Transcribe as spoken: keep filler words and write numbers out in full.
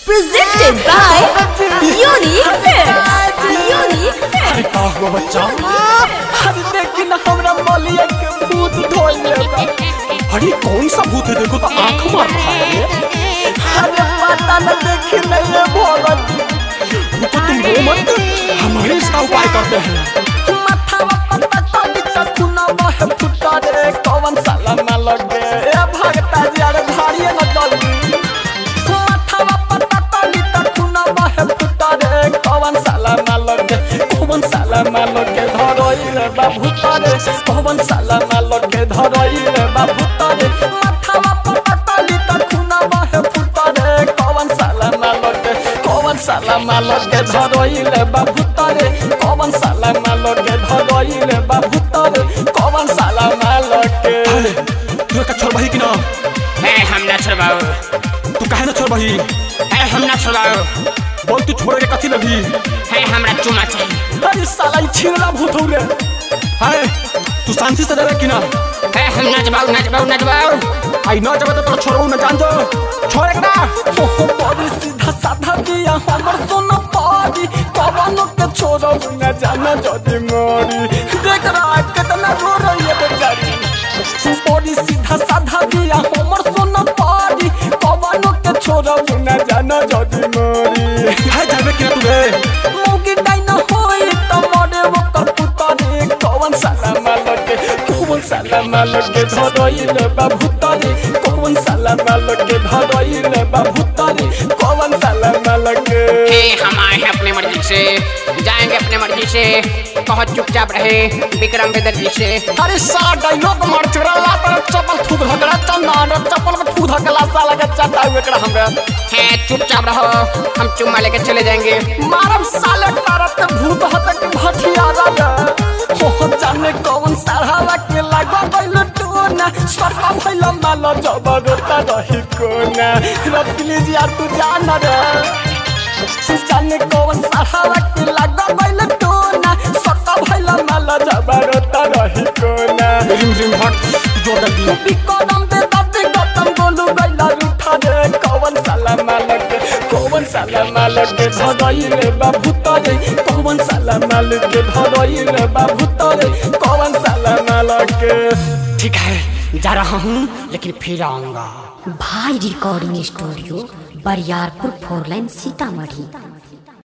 Presented by Unique Films. Unique Films. अरे बच्चा अरे लेकिन हमरा मलिया के भूत धोल लेगा। अरे कौन सा भूत है देखो तो आंख मार रहा है। अरे पता न देखे नहीं है भगत। रुको तुम रो मत, हमारे इसका उपाय करते हैं। माथा पता चली तो खुना बहे फुटा रे कौन साला न लगे ए भागता जी अरे भारी न जल्दी। माथा पता चली तो खुना बहे फुटा रे कौन साला न लगे कौन साला न लगे धरोई रे बाबू तारे कौन साला न लगे धरोई रे बाबू तारे। माथा पता चली तो खुना बहे फुटा रे कौन साला न लगे कौन साला न लगे धरोई रे बाबू तारे कौन साला न लगे धरोई रे बाबू तारे कौन साला न लगे। तू का छोड़ बही कि ना ए हम ना छोड़बाओ। तू काहे ना छोड़ बही ए हम ना छोड़बाओ। बोल तू छोड़े के कथी लगी है हमरा चुमा चाहिए। अरे साला ई छिरला भूत हो रे। हाय तू शांति से रह कि ना ए हम ना जबाओ ना जबाओ ना जबाओ। आई ना जब तो छोड़ो ना जान दो छोड़े ना। ओहो बड़ी सीधा साधा दिया हमर सोना पारी कवनो के छोड़ो ना जाना जदी मोरी। देख रहा कितना रो रही है बेचारी। बड़ी सीधा साधा दिया हमर सोना पारी कवनो के छोड़ो ना जाना जदी मोरी। हाय जाबे कि ना तू रे मोगी डाइना होई त मरे वो कर पुतारी कौन साला मालके कौन साला मालके धरोई रे बाबू तारी कौन साला मालके धरोई रे बाबू तारी कौन साला मालके। हे हम आए हैं अपने मर्जी से जाएंगे अपने मर्जी से बहुत चुपचाप रहे विक्रम बेदर्जी से। अरे साला डायलॉग मार चुरा ला पर चप्पल थूक धकड़ा चंदा रे चप्पल में थूक धकला साला के चटा हुए एकरा हमरा। हे चुपचाप रहो हम चुम्मा लेके चले जाएंगे। मारम साले तारत भूत हत के भटियारा रे। हो जाने कौन साला के लागो बैल टोना सरका भइल माल जबरता रही कोना। रे प्लीज यार तू जान रे जाने कौन साला के लागो बैल टोना सरका भइल माल जबरता रही कोना। रिम रिम हट जो दल्दी बिकदम दे दत्ती गतम बोलू गइला उठा रे कौन साला मालक कौन साला मालक धरोई रे बाबू तारे कौन साला मालक धरोई रे बाबू तारे कौन साला मालक। ठीक है जा रहा हूँ लेकिन फिर आऊंगा। भाई recording studio Bariyarpur four line Sitamarhi.